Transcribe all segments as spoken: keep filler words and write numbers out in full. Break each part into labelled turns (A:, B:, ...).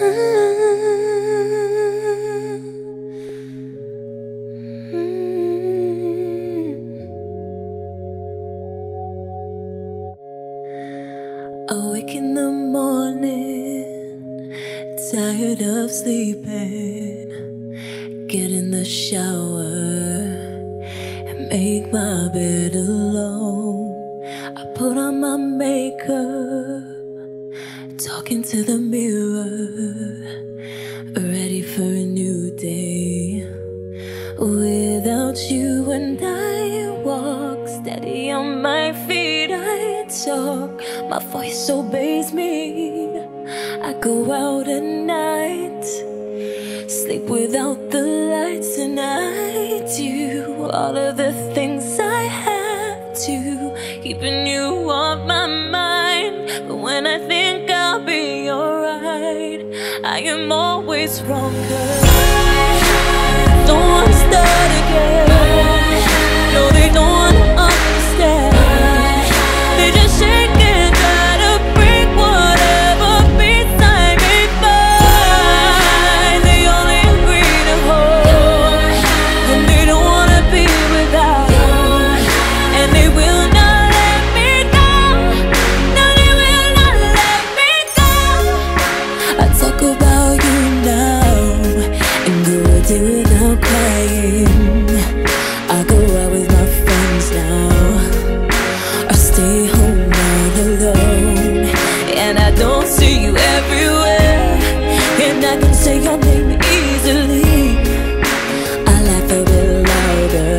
A: Awake in the morning, tired of sleeping. Get in the shower and make my bed alone. I put on my makeup, talking to the mirror, ready for a new day. Without you and I walk steady on my feet. I talk, my voice obeys me. I go out at night, sleep without the lights, and I do all of the things I have to, keeping you on my mind. But when I think I'll be alright, I am always wrong, 'cause I don't wanna start again. No, they don't wanna understand. They just shake and try to break whatever peace I may find. They only agree to hold, and they don't wanna be without. And they will not let me go. No, they will not let me go. I talk about you now and go a day without crying. I go out with my friends now, or stay home all alone. And I don't see you everywhere, and I can say your name easily. I laugh a bit louder.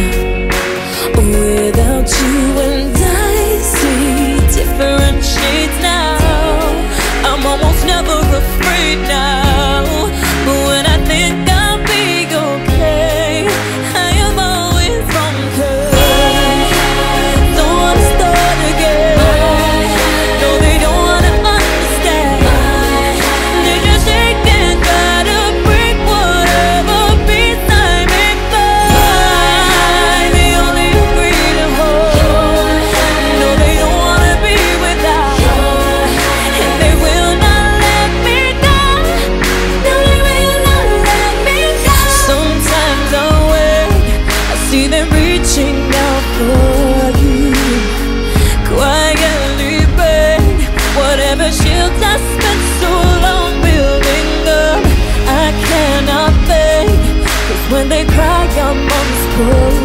A: Without you and I see different shades now. I'm almost never afraid now. But when I think I'll be okay, I am always wrong, 'cause I don't wanna start again. No, they don't wanna understand. They just shake and try to break whatever peace I may find. They only agree to hold. No, they don't wanna be without. And they will not let me go. No, they will not let me go. Sometimes I wake, I see them reaching out for you, quietly beg whatever shields I spent so long building up. I cannot fake, 'cause when they cry I'm unspoken.